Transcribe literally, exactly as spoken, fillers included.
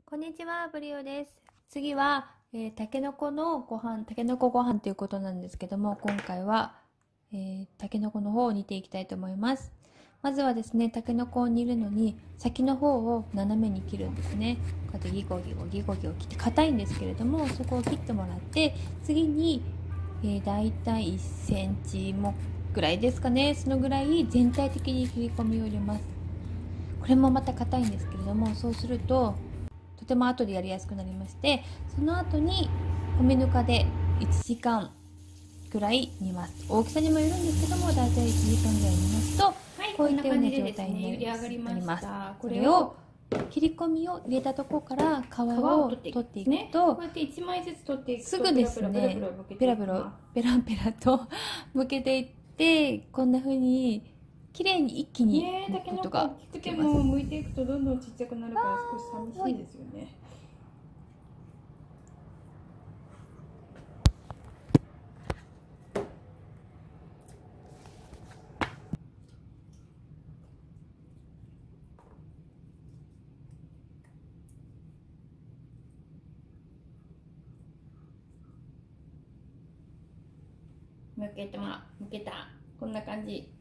こんにちは、ブリオです。次は、えー、たけのこのご飯、たけのこご飯ということなんですけども、今回は、えー、たけのこの方を煮ていきたいと思います。まずはですね、たけのこを煮るのに、先の方を斜めに切るんですね。こうやってギコギコギコギコ切って、硬いんですけれども、そこを切ってもらって、次に、えー、だいたいいっセンチもぐらいですかね、そのぐらい全体的に切り込みを入れます。これもまた硬いんですけれども、そうすると、とても後でやりやすくなりまして、その後に米ぬかでいちじかんぐらい煮ます。大きさにもよるんですけども、だいたいいちじかんぐらい煮ますと、はい、こういったような状態になります。これを切り込みを入れたところから皮を取っていくと、こうやっていちまいずつ取っていくとすぐですね、ペラペラペラペラとむけていって、こんな風に綺麗に一気に剥くことができます。ね、も剥いていくとどんどんちっちゃくなるから少し寂しいですよね。 むけた、むけた、こんな感じ。